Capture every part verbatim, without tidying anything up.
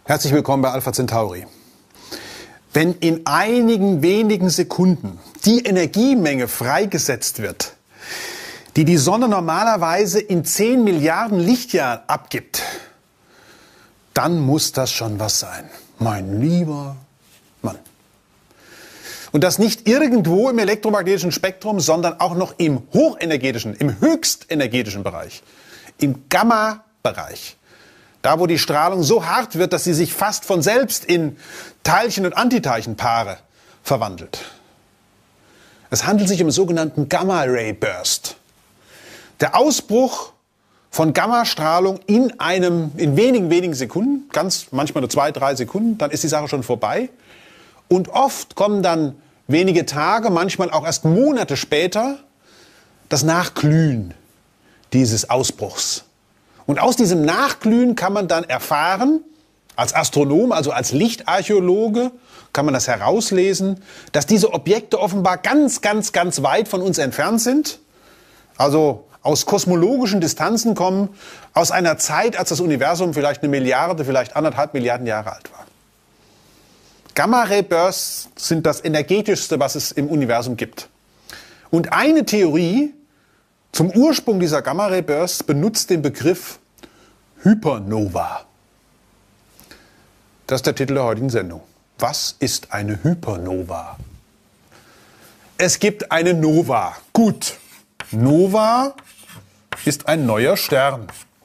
Herzlich willkommen bei Alpha Centauri. Wenn in einigen wenigen Sekunden die Energiemenge freigesetzt wird, die die Sonne normalerweise in zehn Milliarden Lichtjahren abgibt, dann muss das schon was sein, mein lieber Mann. Und das nicht irgendwo im elektromagnetischen Spektrum, sondern auch noch im hochenergetischen, im höchstenergetischen Bereich, im Gamma-Bereich. Da, wo die Strahlung so hart wird, dass sie sich fast von selbst in Teilchen- und Antiteilchenpaare verwandelt. Es handelt sich um den sogenannten Gamma-Ray-Burst. Der Ausbruch von Gammastrahlung in einem, in wenigen, wenigen Sekunden, ganz manchmal nur zwei, drei Sekunden, dann ist die Sache schon vorbei. Und oft kommen dann wenige Tage, manchmal auch erst Monate später, das Nachglühen dieses Ausbruchs. Und aus diesem Nachglühen kann man dann erfahren, als Astronom, also als Lichtarchäologe, kann man das herauslesen, dass diese Objekte offenbar ganz, ganz, ganz weit von uns entfernt sind. Also aus kosmologischen Distanzen kommen, aus einer Zeit, als das Universum vielleicht eine Milliarde, vielleicht anderthalb Milliarden Jahre alt war. Gamma-Ray-Bursts sind das energetischste, was es im Universum gibt. Und eine Theorie zum Ursprung dieser Gamma-Ray-Bursts benutzt den Begriff Hypernova. Das ist der Titel der heutigen Sendung. Was ist eine Hypernova? Es gibt eine Nova. Gut, Nova ist ein neuer Stern.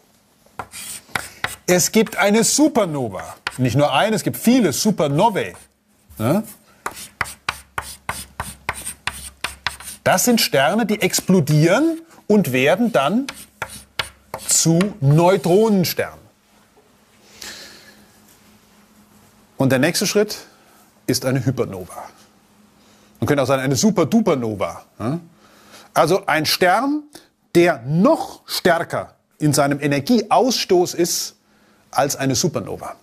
Es gibt eine Supernova. Nicht nur eine, es gibt viele Supernovae. Das sind Sterne, die explodieren und werden dann zu Neutronensternen. Und der nächste Schritt ist eine Hypernova. Man könnte auch sagen, eine Superdupernova. Also ein Stern, der noch stärker in seinem Energieausstoß ist als eine Supernova.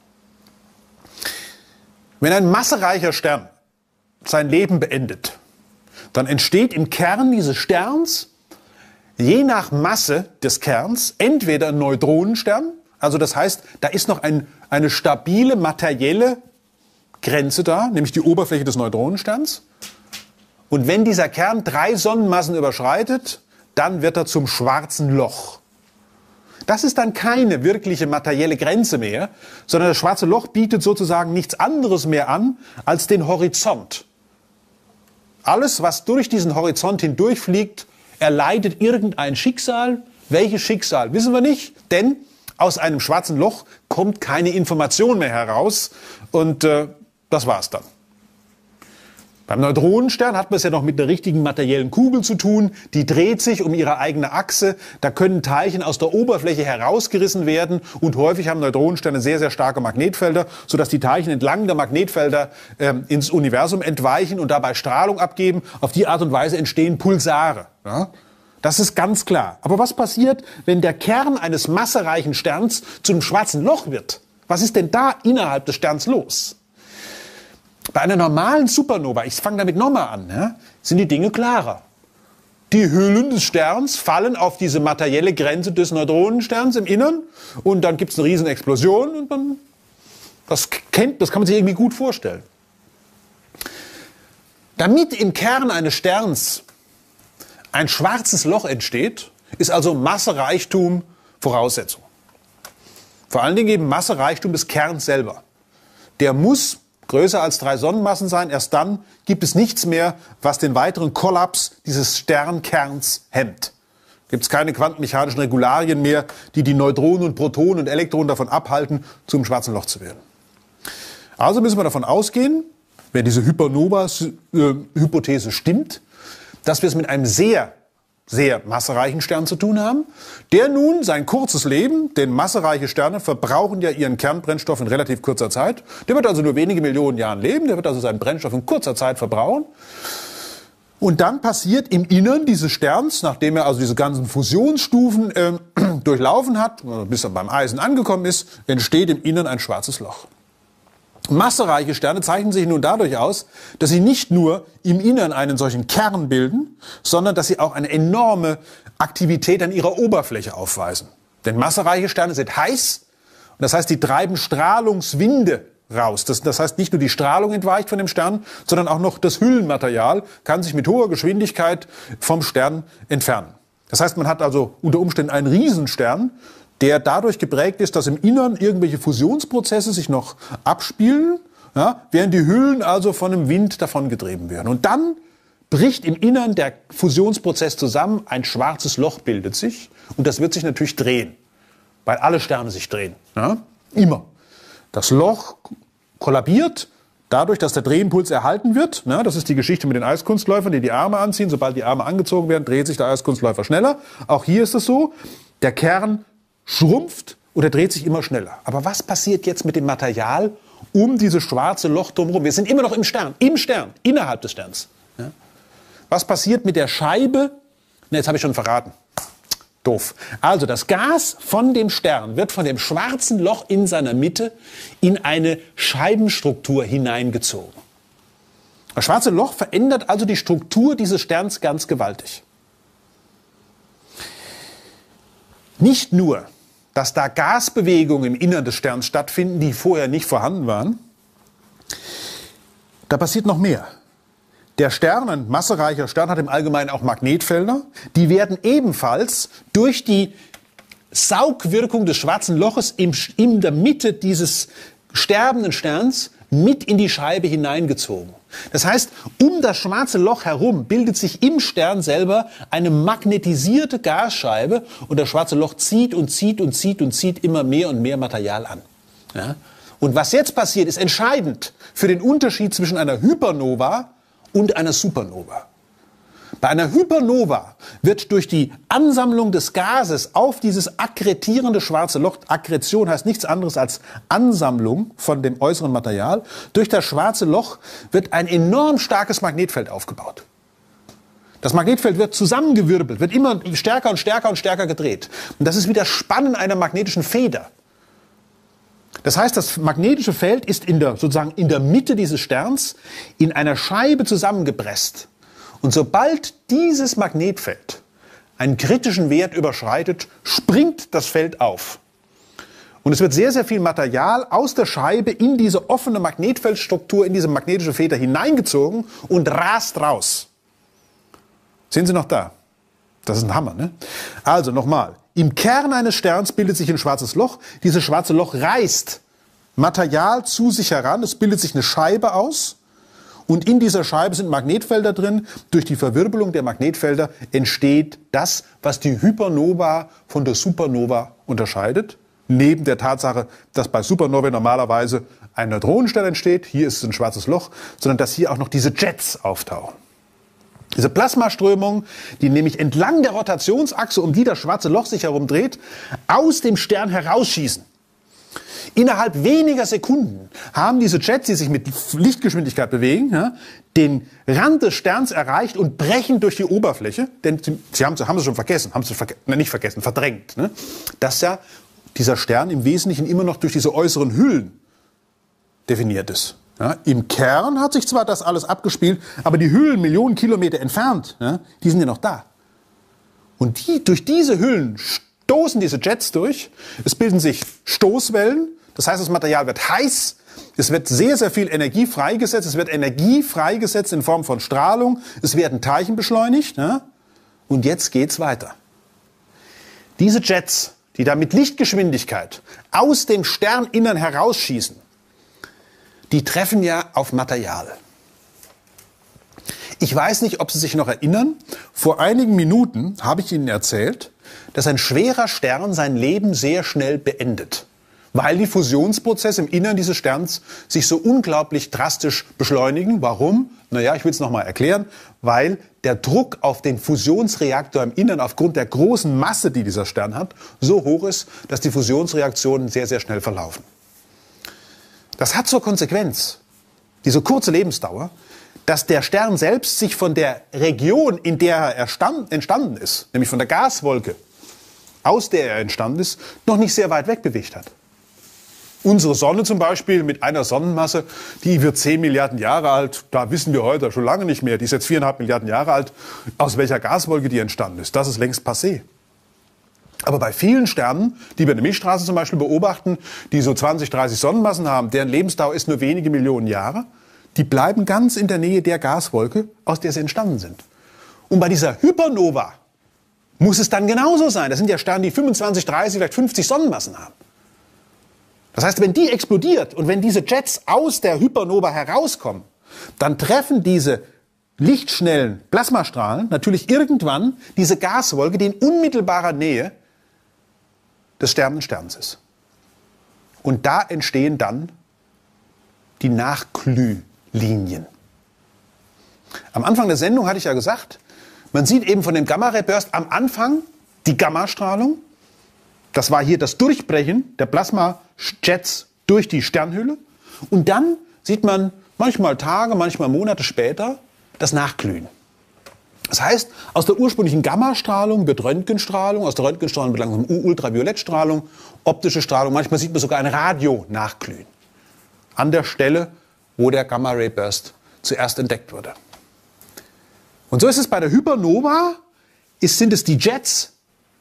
Wenn ein massereicher Stern sein Leben beendet, dann entsteht im Kern dieses Sterns je nach Masse des Kerns entweder ein Neutronenstern, also das heißt, da ist noch ein, eine stabile materielle Grenze da, nämlich die Oberfläche des Neutronensterns. Und wenn dieser Kern drei Sonnenmassen überschreitet, dann wird er zum schwarzen Loch. Das ist dann keine wirkliche materielle Grenze mehr, sondern das schwarze Loch bietet sozusagen nichts anderes mehr an als den Horizont. Alles, was durch diesen Horizont hindurchfliegt, erleidet irgendein Schicksal. Welches Schicksal, wissen wir nicht, denn aus einem schwarzen Loch kommt keine Information mehr heraus und äh, das war's dann. Beim Neutronenstern hat man es ja noch mit einer richtigen materiellen Kugel zu tun, die dreht sich um ihre eigene Achse, da können Teilchen aus der Oberfläche herausgerissen werden und häufig haben Neutronensterne sehr, sehr starke Magnetfelder, sodass die Teilchen entlang der Magnetfelder äh, ins Universum entweichen und dabei Strahlung abgeben. Auf die Art und Weise entstehen Pulsare. Ja? Das ist ganz klar. Aber was passiert, wenn der Kern eines massereichen Sterns zu einem schwarzen Loch wird? Was ist denn da innerhalb des Sterns los? Bei einer normalen Supernova, ich fange damit nochmal an, ja, sind die Dinge klarer. Die Hüllen des Sterns fallen auf diese materielle Grenze des Neutronensterns im Innern und dann gibt es eine riesen Explosion und dann, das, kennt, das kann man sich irgendwie gut vorstellen. Damit im Kern eines Sterns ein schwarzes Loch entsteht, ist also Massereichtum Voraussetzung. Vor allen Dingen eben Massereichtum des Kerns selber. Der muss größer als drei Sonnenmassen sein. Erst dann gibt es nichts mehr, was den weiteren Kollaps dieses Sternkerns hemmt. Gibt es keine quantenmechanischen Regularien mehr, die die Neutronen und Protonen und Elektronen davon abhalten, zum schwarzen Loch zu werden. Also müssen wir davon ausgehen, wenn diese Hypernova-Hypothese stimmt, dass wir es mit einem sehr, sehr massereichen Stern zu tun haben, der nun sein kurzes Leben, denn massereiche Sterne verbrauchen ja ihren Kernbrennstoff in relativ kurzer Zeit, der wird also nur wenige Millionen Jahren leben, der wird also seinen Brennstoff in kurzer Zeit verbrauchen. Und dann passiert im Innern dieses Sterns, nachdem er also diese ganzen Fusionsstufen äh, durchlaufen hat, bis er beim Eisen angekommen ist, entsteht im Innern ein schwarzes Loch. Massereiche Sterne zeichnen sich nun dadurch aus, dass sie nicht nur im Innern einen solchen Kern bilden, sondern dass sie auch eine enorme Aktivität an ihrer Oberfläche aufweisen. Denn massereiche Sterne sind heiß das heißt, die treiben Strahlungswinde raus. Das, das heißt, nicht nur die Strahlung entweicht von dem Stern, sondern auch noch das Hüllenmaterial kann sich mit hoher Geschwindigkeit vom Stern entfernen. Das heißt, man hat also unter Umständen einen Riesenstern, der dadurch geprägt ist, dass im Innern irgendwelche Fusionsprozesse sich noch abspielen, ja, während die Hüllen also von einem Wind davongetrieben werden. Und dann bricht im Innern der Fusionsprozess zusammen, ein schwarzes Loch bildet sich und das wird sich natürlich drehen, weil alle Sterne sich drehen, ja, immer. Das Loch kollabiert dadurch, dass der Drehimpuls erhalten wird. Ne, das ist die Geschichte mit den Eiskunstläufern, die die Arme anziehen. Sobald die Arme angezogen werden, dreht sich der Eiskunstläufer schneller. Auch hier ist es so, der Kern schrumpft und er dreht sich immer schneller. Aber was passiert jetzt mit dem Material um dieses schwarze Loch drumherum? Wir sind immer noch im Stern, im Stern, innerhalb des Sterns. Ja. Was passiert mit der Scheibe? Ne, jetzt habe ich schon verraten. Doof. Also das Gas von dem Stern wird von dem schwarzen Loch in seiner Mitte in eine Scheibenstruktur hineingezogen. Das schwarze Loch verändert also die Struktur dieses Sterns ganz gewaltig. Nicht nur, dass da Gasbewegungen im Innern des Sterns stattfinden, die vorher nicht vorhanden waren, da passiert noch mehr. Der Stern, ein massereicher Stern, hat im Allgemeinen auch Magnetfelder. Die werden ebenfalls durch die Saugwirkung des schwarzen Loches im, in der Mitte dieses sterbenden Sterns mit in die Scheibe hineingezogen. Das heißt, um das schwarze Loch herum bildet sich im Stern selber eine magnetisierte Gasscheibe und das schwarze Loch zieht und zieht und zieht und zieht immer mehr und mehr Material an. Ja? Und was jetzt passiert, ist entscheidend für den Unterschied zwischen einer Hypernova und einer Supernova. Bei einer Hypernova wird durch die Ansammlung des Gases auf dieses akkretierende schwarze Loch, Akkretion heißt nichts anderes als Ansammlung von dem äußeren Material, durch das schwarze Loch wird ein enorm starkes Magnetfeld aufgebaut. Das Magnetfeld wird zusammengewirbelt, wird immer stärker und stärker und stärker gedreht. Und das ist wie das Spannen einer magnetischen Feder. Das heißt, das magnetische Feld ist in der, sozusagen in der Mitte dieses Sterns in einer Scheibe zusammengepresst. Und sobald dieses Magnetfeld einen kritischen Wert überschreitet, springt das Feld auf. Und es wird sehr, sehr viel Material aus der Scheibe in diese offene Magnetfeldstruktur, in diese magnetische Feder hineingezogen und rast raus. Sind Sie noch da? Das ist ein Hammer, ne? Also nochmal. Im Kern eines Sterns bildet sich ein schwarzes Loch. Dieses schwarze Loch reißt Material zu sich heran. Es bildet sich eine Scheibe aus. Und in dieser Scheibe sind Magnetfelder drin. Durch die Verwirbelung der Magnetfelder entsteht das, was die Hypernova von der Supernova unterscheidet. Neben der Tatsache, dass bei Supernovae normalerweise ein Neutronenstern entsteht, hier ist es ein schwarzes Loch, sondern dass hier auch noch diese Jets auftauchen. Diese Plasmaströmung, die nämlich entlang der Rotationsachse, um die das schwarze Loch sich herumdreht, aus dem Stern herausschießen. Innerhalb weniger Sekunden haben diese Jets, die sich mit Lichtgeschwindigkeit bewegen, ja, den Rand des Sterns erreicht und brechen durch die Oberfläche. Denn sie, sie haben, haben sie schon vergessen, haben sie verge ne, nicht vergessen, verdrängt, ne, dass ja dieser Stern im Wesentlichen immer noch durch diese äußeren Hüllen definiert ist. Ja, im Kern hat sich zwar das alles abgespielt, aber die Hüllen Millionen Kilometer entfernt, ja, die sind ja noch da. Und die, durch diese Hüllen stoßen diese Jets durch, es bilden sich Stoßwellen, das heißt, das Material wird heiß, es wird sehr, sehr viel Energie freigesetzt, es wird Energie freigesetzt in Form von Strahlung, es werden Teilchen beschleunigt, ja, und jetzt geht's weiter. Diese Jets, die da mit Lichtgeschwindigkeit aus dem Sterninnern herausschießen, die treffen ja auf Material. Ich weiß nicht, ob Sie sich noch erinnern, vor einigen Minuten habe ich Ihnen erzählt, dass ein schwerer Stern sein Leben sehr schnell beendet, weil die Fusionsprozesse im Innern dieses Sterns sich so unglaublich drastisch beschleunigen. Warum? Naja, ich will es nochmal erklären, weil der Druck auf den Fusionsreaktor im Innern aufgrund der großen Masse, die dieser Stern hat, so hoch ist, dass die Fusionsreaktionen sehr, sehr schnell verlaufen. Das hat zur Konsequenz, diese kurze Lebensdauer, dass der Stern selbst sich von der Region, in der er entstanden ist, nämlich von der Gaswolke, aus der er entstanden ist, noch nicht sehr weit weg bewegt hat. Unsere Sonne zum Beispiel mit einer Sonnenmasse, die wird zehn Milliarden Jahre alt, da wissen wir heute schon lange nicht mehr, die ist jetzt viereinhalb Milliarden Jahre alt, aus welcher Gaswolke die entstanden ist. Das ist längst passé. Aber bei vielen Sternen, die wir in der Milchstraße zum Beispiel beobachten, die so zwanzig, dreißig Sonnenmassen haben, deren Lebensdauer ist nur wenige Millionen Jahre, die bleiben ganz in der Nähe der Gaswolke, aus der sie entstanden sind. Und bei dieser Hypernova muss es dann genauso sein. Das sind ja Sterne, die fünfundzwanzig, dreißig, vielleicht fünfzig Sonnenmassen haben. Das heißt, wenn die explodiert und wenn diese Jets aus der Hypernova herauskommen, dann treffen diese lichtschnellen Plasmastrahlen natürlich irgendwann diese Gaswolke, die in unmittelbarer Nähe des sterbenden Sterns ist. Und da entstehen dann die Nachglühlinien. Am Anfang der Sendung hatte ich ja gesagt, man sieht eben von dem Gamma-Ray-Burst am Anfang die Gammastrahlung. Das war hier das Durchbrechen der Plasmajets durch die Sternhülle. Und dann sieht man manchmal Tage, manchmal Monate später das Nachglühen. Das heißt, aus der ursprünglichen Gammastrahlung wird Röntgenstrahlung, aus der Röntgenstrahlung wird langsam Ultraviolettstrahlung, optische Strahlung, manchmal sieht man sogar ein Radio-Nachglühen. An der Stelle, wo der Gamma-Ray-Burst zuerst entdeckt wurde. Und so ist es bei der Hypernova, ist, sind es die Jets,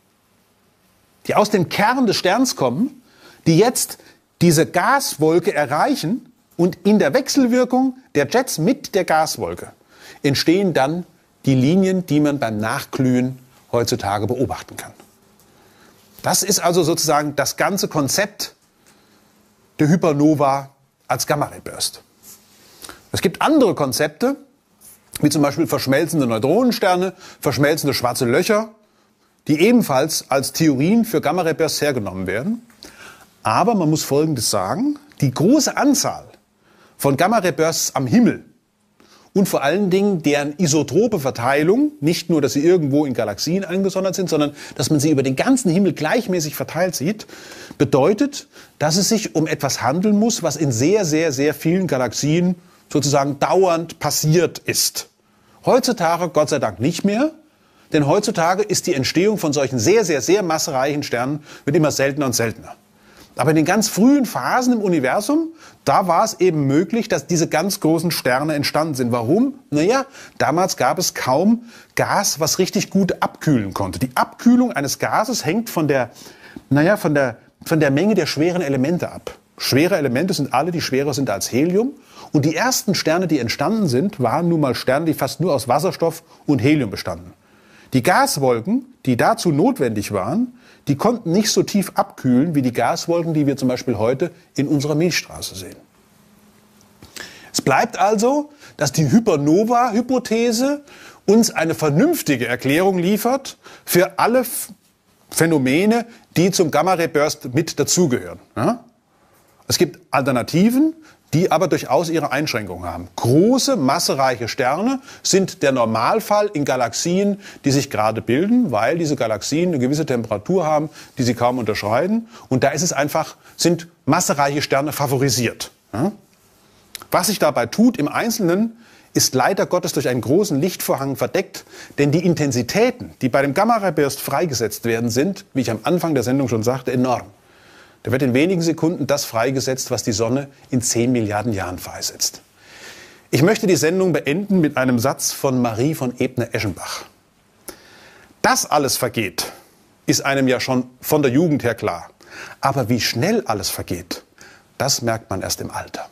die aus dem Kern des Sterns kommen, die jetzt diese Gaswolke erreichen und in der Wechselwirkung der Jets mit der Gaswolke entstehen dann die Linien, die man beim Nachglühen heutzutage beobachten kann. Das ist also sozusagen das ganze Konzept der Hypernova als Gamma-Ray-Burst. Es gibt andere Konzepte, wie zum Beispiel verschmelzende Neutronensterne, verschmelzende schwarze Löcher, die ebenfalls als Theorien für Gamma-Ray-Bursts hergenommen werden. Aber man muss Folgendes sagen: Die große Anzahl von Gamma-Ray-Bursts am Himmel und vor allen Dingen deren isotrope Verteilung, nicht nur, dass sie irgendwo in Galaxien eingesondert sind, sondern dass man sie über den ganzen Himmel gleichmäßig verteilt sieht, bedeutet, dass es sich um etwas handeln muss, was in sehr, sehr, sehr vielen Galaxien sozusagen dauernd passiert ist. Heutzutage Gott sei Dank nicht mehr, denn heutzutage ist die Entstehung von solchen sehr, sehr, sehr massereichen Sternen wird immer seltener und seltener. Aber in den ganz frühen Phasen im Universum, da war es eben möglich, dass diese ganz großen Sterne entstanden sind. Warum? Naja, damals gab es kaum Gas, was richtig gut abkühlen konnte. Die Abkühlung eines Gases hängt von der, naja, von der, von der Menge der schweren Elemente ab. Schwere Elemente sind alle, die schwerer sind als Helium. Und die ersten Sterne, die entstanden sind, waren nun mal Sterne, die fast nur aus Wasserstoff und Helium bestanden. Die Gaswolken, die dazu notwendig waren, die konnten nicht so tief abkühlen wie die Gaswolken, die wir zum Beispiel heute in unserer Milchstraße sehen. Es bleibt also, dass die Hypernova-Hypothese uns eine vernünftige Erklärung liefert für alle Phänomene, die zum Gamma-Ray-Burst mit dazugehören. Ja? Es gibt Alternativen, die aber durchaus ihre Einschränkungen haben. Große, massereiche Sterne sind der Normalfall in Galaxien, die sich gerade bilden, weil diese Galaxien eine gewisse Temperatur haben, die sie kaum unterschreiten. Und da ist es einfach, sind massereiche Sterne favorisiert. Ja? Was sich dabei tut im Einzelnen, ist leider Gottes durch einen großen Lichtvorhang verdeckt, denn die Intensitäten, die bei dem Gamma-Ray-Burst freigesetzt werden, sind, wie ich am Anfang der Sendung schon sagte, enorm. Da wird in wenigen Sekunden das freigesetzt, was die Sonne in zehn Milliarden Jahren freisetzt. Ich möchte die Sendung beenden mit einem Satz von Marie von Ebner-Eschenbach. Dass alles vergeht, ist einem ja schon von der Jugend her klar. Aber wie schnell alles vergeht, das merkt man erst im Alter.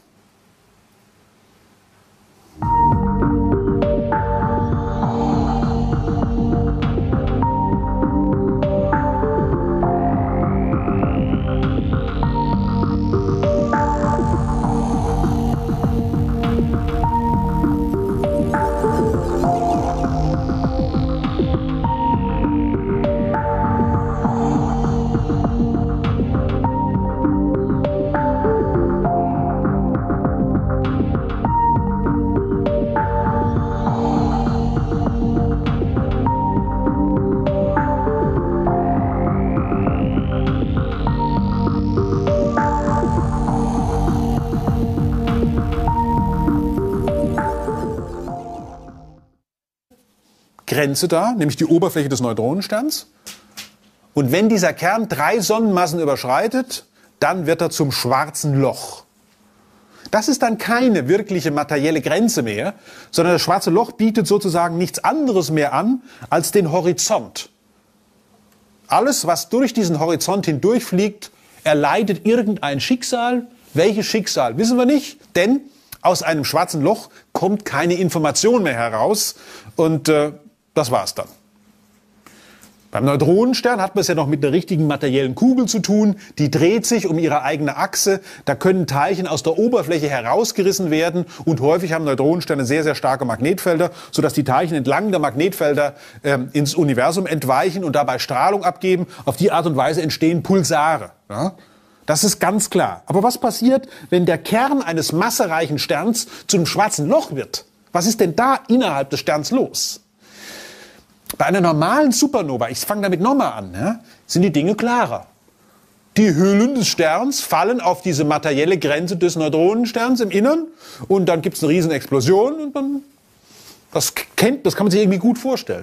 Grenze da, nämlich die Oberfläche des Neutronensterns. Und wenn dieser Kern drei Sonnenmassen überschreitet, dann wird er zum schwarzen Loch. Das ist dann keine wirkliche materielle Grenze mehr, sondern das schwarze Loch bietet sozusagen nichts anderes mehr an als den Horizont. alles, was durch diesen Horizont hindurchfliegt, erleidet irgendein Schicksal. Welches Schicksal, wissen wir nicht, denn aus einem schwarzen Loch kommt keine Information mehr heraus und äh, das war's dann. Beim Neutronenstern hat man es ja noch mit einer richtigen materiellen Kugel zu tun. Die dreht sich um ihre eigene Achse. Da können Teilchen aus der Oberfläche herausgerissen werden. Und häufig haben Neutronensterne sehr, sehr starke Magnetfelder, sodass die Teilchen entlang der Magnetfelder äh, ins Universum entweichen und dabei Strahlung abgeben. Auf die Art und Weise entstehen Pulsare. Ja? Das ist ganz klar. Aber was passiert, wenn der Kern eines massereichen Sterns zu einem schwarzen Loch wird? Was ist denn da innerhalb des Sterns los? Bei einer normalen Supernova, ich fange damit nochmal an, ja, sind die Dinge klarer. Die Hüllen des Sterns fallen auf diese materielle Grenze des Neutronensterns im Innern und dann gibt es eine riesen Explosion und dann, das, kennt, das kann man sich irgendwie gut vorstellen.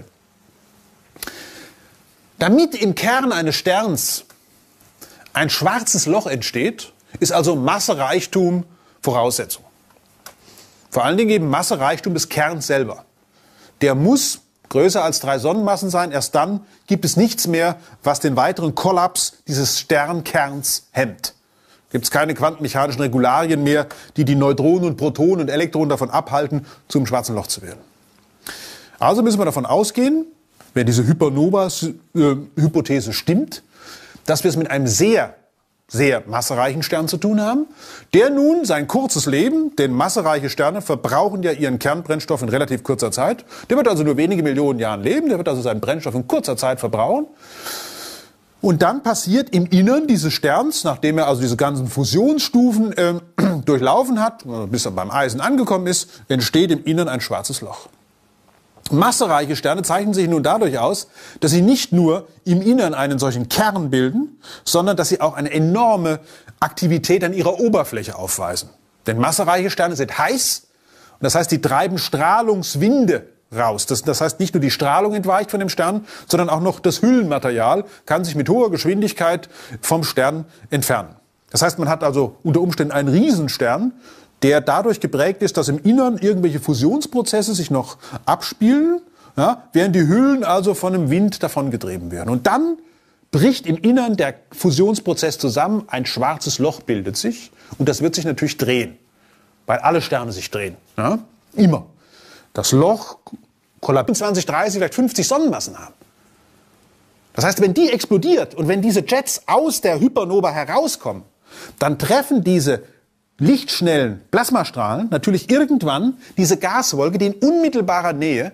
Damit im Kern eines Sterns ein schwarzes Loch entsteht, ist also Massereichtum Voraussetzung. Vor allen Dingen eben Massereichtum des Kerns selber. Der muss größer als drei Sonnenmassen sein, erst dann gibt es nichts mehr, was den weiteren Kollaps dieses Sternkerns hemmt. Gibt es keine quantenmechanischen Regularien mehr, die die Neutronen und Protonen und Elektronen davon abhalten, zum schwarzen Loch zu werden. Also müssen wir davon ausgehen, wenn diese Hypernova-Hypothese stimmt, dass wir es mit einem sehr, sehr massereichen Stern zu tun haben, der nun sein kurzes Leben, denn massereiche Sterne verbrauchen ja ihren Kernbrennstoff in relativ kurzer Zeit, der wird also nur wenige Millionen Jahren leben, der wird also seinen Brennstoff in kurzer Zeit verbrauchen. Und dann passiert im Innern dieses Sterns, nachdem er also diese ganzen Fusionsstufen äh, durchlaufen hat, bis er beim Eisen angekommen ist, entsteht im Innern ein schwarzes Loch. Massereiche Sterne zeichnen sich nun dadurch aus, dass sie nicht nur im Innern einen solchen Kern bilden, sondern dass sie auch eine enorme Aktivität an ihrer Oberfläche aufweisen. Denn massereiche Sterne sind heiß, und das heißt, die treiben Strahlungswinde raus. Das, das heißt, nicht nur die Strahlung entweicht von dem Stern, sondern auch noch das Hüllenmaterial kann sich mit hoher Geschwindigkeit vom Stern entfernen. Das heißt, man hat also unter Umständen einen Riesenstern, der dadurch geprägt ist, dass im Innern irgendwelche Fusionsprozesse sich noch abspielen, ja, während die Hüllen also von einem Wind davongetrieben werden. Und dann bricht im Innern der Fusionsprozess zusammen, ein schwarzes Loch bildet sich und das wird sich natürlich drehen, weil alle Sterne sich drehen, ja, immer. Das Loch kollabiert zwanzig, dreißig, vielleicht fünfzig Sonnenmassen haben. Das heißt, wenn die explodiert und wenn diese Jets aus der Hypernova herauskommen, dann treffen diese lichtschnellen Plasmastrahlen natürlich irgendwann diese Gaswolke, die in unmittelbarer Nähe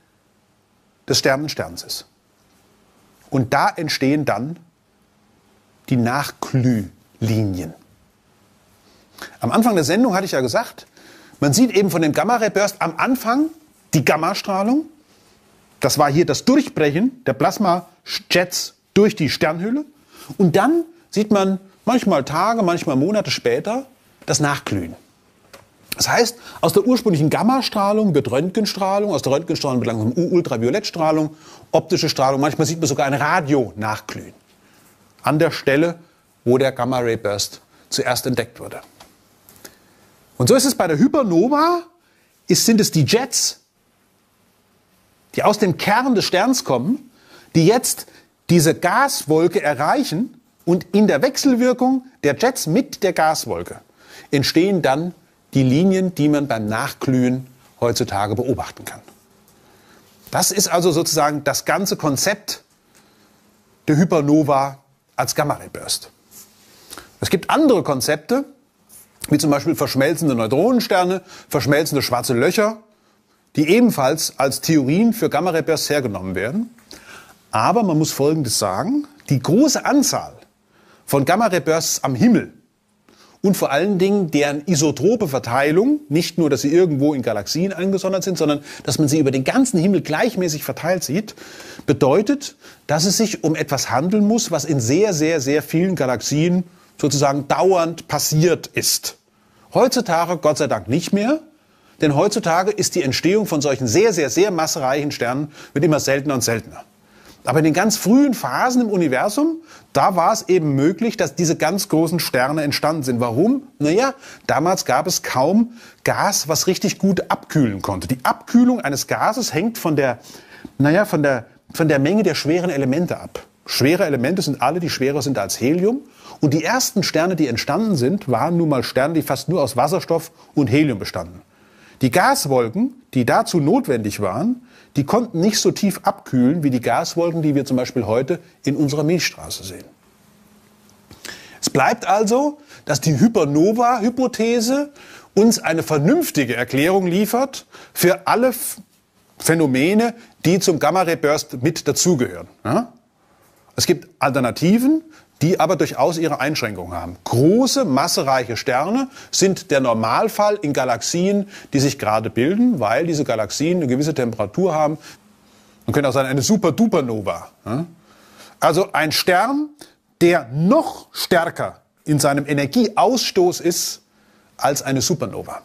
des sternenden Sterns ist. Und da entstehen dann die Nachglühlinien. Am Anfang der Sendung hatte ich ja gesagt, man sieht eben von dem Gamma-Ray-Burst am Anfang die Gammastrahlung. Das war hier das Durchbrechen der Plasmajets durch die Sternhülle. Und dann sieht man manchmal Tage, manchmal Monate später das Nachglühen. Das heißt, aus der ursprünglichen Gammastrahlung wird Röntgenstrahlung, aus der Röntgenstrahlung wird langsam Ultraviolettstrahlung, optische Strahlung, manchmal sieht man sogar ein Radio-Nachglühen. An der Stelle, wo der Gamma-Ray-Burst zuerst entdeckt wurde. Und so ist es bei der Hypernova, ist, sind es die Jets, die aus dem Kern des Sterns kommen, die jetzt diese Gaswolke erreichen und in der Wechselwirkung der Jets mit der Gaswolke entstehen dann die Linien, die man beim Nachglühen heutzutage beobachten kann. Das ist also sozusagen das ganze Konzept der Hypernova als Gamma-Ray-Burst. Es gibt andere Konzepte, wie zum Beispiel verschmelzende Neutronensterne, verschmelzende schwarze Löcher, die ebenfalls als Theorien für Gamma-Ray-Bursts hergenommen werden. Aber man muss Folgendes sagen, die große Anzahl von Gamma-Ray-Bursts am Himmel und vor allen Dingen deren isotrope Verteilung, nicht nur, dass sie irgendwo in Galaxien eingesondert sind, sondern dass man sie über den ganzen Himmel gleichmäßig verteilt sieht, bedeutet, dass es sich um etwas handeln muss, was in sehr, sehr, sehr vielen Galaxien sozusagen dauernd passiert ist. Heutzutage Gott sei Dank nicht mehr, denn heutzutage ist die Entstehung von solchen sehr, sehr, sehr massereichen Sternen wird immer seltener und seltener. Aber in den ganz frühen Phasen im Universum, da war es eben möglich, dass diese ganz großen Sterne entstanden sind. Warum? Naja, damals gab es kaum Gas, was richtig gut abkühlen konnte. Die Abkühlung eines Gases hängt von der, naja, von der, von der Menge der schweren Elemente ab. Schwere Elemente sind alle, die schwerer sind als Helium. Und die ersten Sterne, die entstanden sind, waren nun mal Sterne, die fast nur aus Wasserstoff und Helium bestanden. Die Gaswolken, die dazu notwendig waren, die konnten nicht so tief abkühlen wie die Gaswolken, die wir zum Beispiel heute in unserer Milchstraße sehen. Es bleibt also, dass die Hypernova-Hypothese uns eine vernünftige Erklärung liefert für alle Phänomene, die zum Gamma-Ray-Burst mit dazugehören. Ja? Es gibt Alternativen, die aber durchaus ihre Einschränkungen haben. Große, massereiche Sterne sind der Normalfall in Galaxien, die sich gerade bilden, weil diese Galaxien eine gewisse Temperatur haben. Man könnte auch sagen, eine Super-Duper-Nova. Ja? Also ein Stern, der noch stärker in seinem Energieausstoß ist als eine Supernova.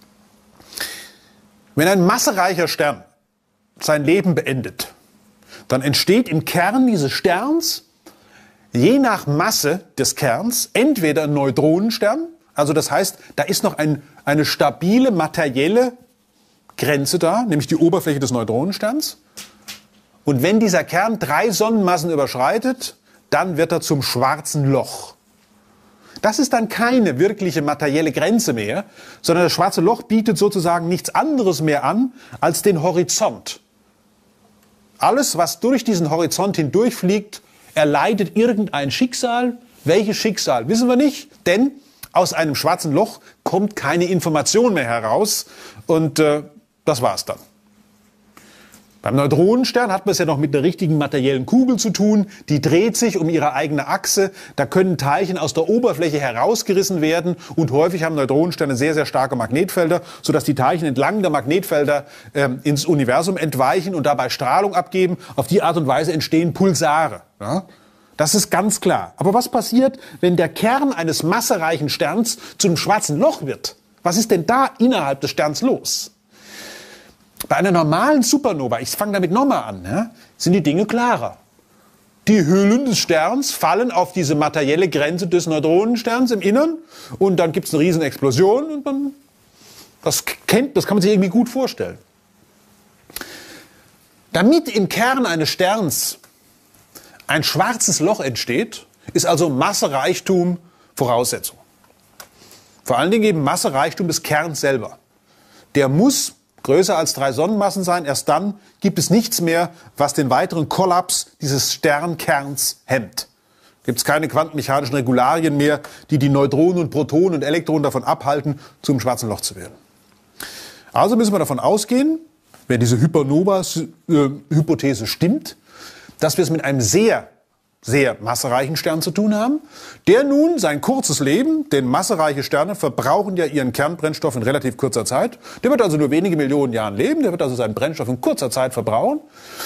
Wenn ein massereicher Stern sein Leben beendet, dann entsteht im Kern dieses Sterns, je nach Masse des Kerns, entweder ein Neutronenstern, also das heißt, da ist noch ein, eine stabile materielle Grenze da, nämlich die Oberfläche des Neutronensterns. Und wenn dieser Kern drei Sonnenmassen überschreitet, dann wird er zum schwarzen Loch. Das ist dann keine wirkliche materielle Grenze mehr, sondern das schwarze Loch bietet sozusagen nichts anderes mehr an als den Horizont. Alles, was durch diesen Horizont hindurchfliegt, erleidet irgendein Schicksal. Welches Schicksal, wissen wir nicht, denn aus einem schwarzen Loch kommt keine Information mehr heraus und äh, das war's dann. Beim Neutronenstern hat man es ja noch mit einer richtigen materiellen Kugel zu tun. Die dreht sich um ihre eigene Achse. Da können Teilchen aus der Oberfläche herausgerissen werden. Und häufig haben Neutronensterne sehr, sehr starke Magnetfelder, sodass die Teilchen entlang der Magnetfelder äh, ins Universum entweichen und dabei Strahlung abgeben. Auf die Art und Weise entstehen Pulsare. Ja? Das ist ganz klar. Aber was passiert, wenn der Kern eines massereichen Sterns zu einem schwarzen Loch wird? Was ist denn da innerhalb des Sterns los? Bei einer normalen Supernova, ich fange damit nochmal an, ja, sind die Dinge klarer. Die Hüllen des Sterns fallen auf diese materielle Grenze des Neutronensterns im Innern und dann gibt es eine riesen Explosion und dann, das, kennt, das kann man sich irgendwie gut vorstellen. Damit im Kern eines Sterns ein schwarzes Loch entsteht, ist also Massereichtum Voraussetzung. Vor allen Dingen eben Massereichtum des Kerns selber. Der muss größer als drei Sonnenmassen sein. Erst dann gibt es nichts mehr, was den weiteren Kollaps dieses Sternkerns hemmt. Gibt es keine quantenmechanischen Regularien mehr, die die Neutronen und Protonen und Elektronen davon abhalten, zum schwarzen Loch zu werden. Also müssen wir davon ausgehen, wenn diese Hypernova-Hypothese stimmt, dass wir es mit einem sehr, sehr massereichen Stern zu tun haben, der nun sein kurzes Leben, denn massereiche Sterne verbrauchen ja ihren Kernbrennstoff in relativ kurzer Zeit, der wird also nur wenige Millionen Jahren leben, der wird also seinen Brennstoff in kurzer Zeit verbrauchen.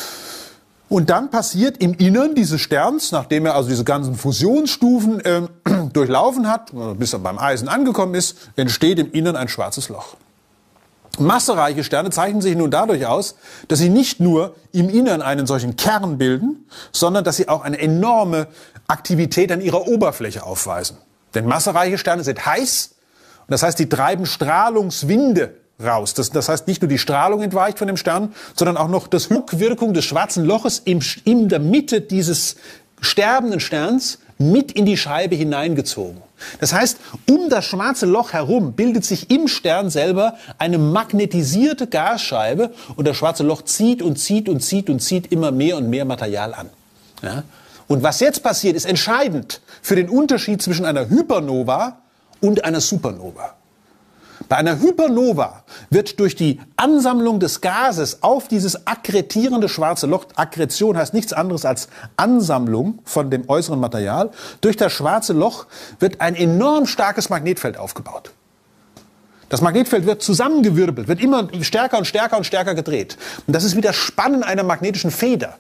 Und dann passiert im Innern dieses Sterns, nachdem er also diese ganzen Fusionsstufen äh, durchlaufen hat, bis er beim Eisen angekommen ist, entsteht im Innern ein schwarzes Loch. Massereiche Sterne zeichnen sich nun dadurch aus, dass sie nicht nur im Innern einen solchen Kern bilden, sondern dass sie auch eine enorme Aktivität an ihrer Oberfläche aufweisen. Denn massereiche Sterne sind heiß und das heißt, die treiben Strahlungswinde raus. Das, das heißt, nicht nur die Strahlung entweicht von dem Stern, sondern auch noch das Rückwirkung des schwarzen Loches im, in der Mitte dieses sterbenden Sterns mit in die Scheibe hineingezogen. Das heißt, um das schwarze Loch herum bildet sich im Stern selber eine magnetisierte Gasscheibe und das schwarze Loch zieht und zieht und zieht und zieht immer mehr und mehr Material an. Ja? Und was jetzt passiert, ist entscheidend für den Unterschied zwischen einer Hypernova und einer Supernova. Bei einer Hypernova wird durch die Ansammlung des Gases auf dieses akkretierende schwarze Loch, Akkretion heißt nichts anderes als Ansammlung von dem äußeren Material, durch das schwarze Loch wird ein enorm starkes Magnetfeld aufgebaut. Das Magnetfeld wird zusammengewirbelt, wird immer stärker und stärker und stärker gedreht. Und das ist wie das Spannen einer magnetischen Feder.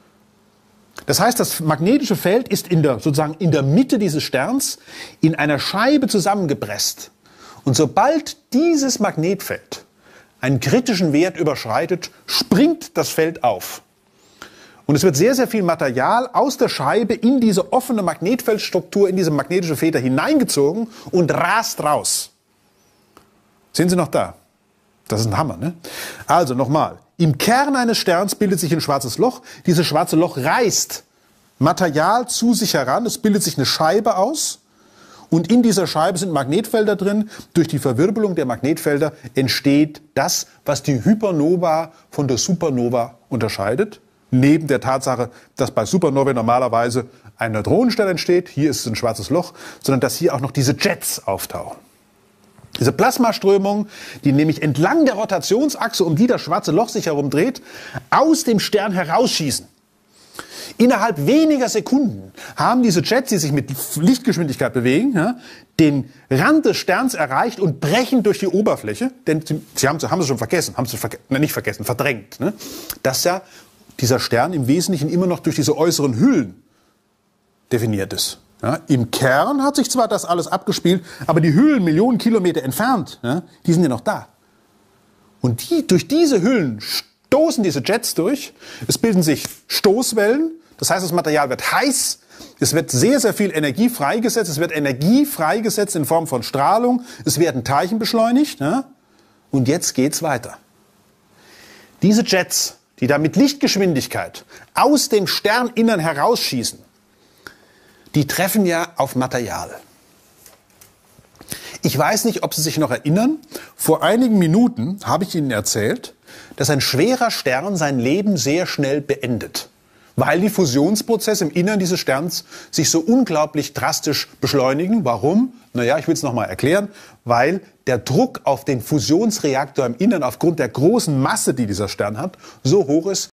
Das heißt, das magnetische Feld ist in der, sozusagen in der Mitte dieses Sterns in einer Scheibe zusammengepresst. Und sobald dieses Magnetfeld einen kritischen Wert überschreitet, springt das Feld auf. Und es wird sehr, sehr viel Material aus der Scheibe in diese offene Magnetfeldstruktur, in diese magnetische Feder hineingezogen und rast raus. Sind Sie noch da? Das ist ein Hammer, ne? Also nochmal. Im Kern eines Sterns bildet sich ein schwarzes Loch. Dieses schwarze Loch reißt Material zu sich heran, es bildet sich eine Scheibe aus und in dieser Scheibe sind Magnetfelder drin. Durch die Verwirbelung der Magnetfelder entsteht das, was die Hypernova von der Supernova unterscheidet. Neben der Tatsache, dass bei Supernovae normalerweise ein Neutronenstern entsteht, hier ist es ein schwarzes Loch, sondern dass hier auch noch diese Jets auftauchen. Diese Plasmaströmung, die nämlich entlang der Rotationsachse, um die das schwarze Loch sich herum dreht, aus dem Stern herausschießen. Innerhalb weniger Sekunden haben diese Jets, die sich mit Lichtgeschwindigkeit bewegen, ja, den Rand des Sterns erreicht und brechen durch die Oberfläche. Denn sie, sie haben, haben es schon vergessen, haben sie verge nicht vergessen, verdrängt, ne? Dass ja dieser Stern im Wesentlichen immer noch durch diese äußeren Hüllen definiert ist. Ja, im Kern hat sich zwar das alles abgespielt, aber die Hüllen Millionen Kilometer entfernt, ja, die sind ja noch da. Und die, durch diese Hüllen stoßen diese Jets durch, es bilden sich Stoßwellen, das heißt, das Material wird heiß, es wird sehr, sehr viel Energie freigesetzt, es wird Energie freigesetzt in Form von Strahlung, es werden Teilchen beschleunigt, ja, und jetzt geht's weiter. Diese Jets, die da mit Lichtgeschwindigkeit aus dem Sterninnern herausschießen, die treffen ja auf Material. Ich weiß nicht, ob Sie sich noch erinnern, vor einigen Minuten habe ich Ihnen erzählt, dass ein schwerer Stern sein Leben sehr schnell beendet, weil die Fusionsprozesse im Innern dieses Sterns sich so unglaublich drastisch beschleunigen. Warum? Naja, ich will es nochmal erklären, weil der Druck auf den Fusionsreaktor im Innern aufgrund der großen Masse, die dieser Stern hat, so hoch ist,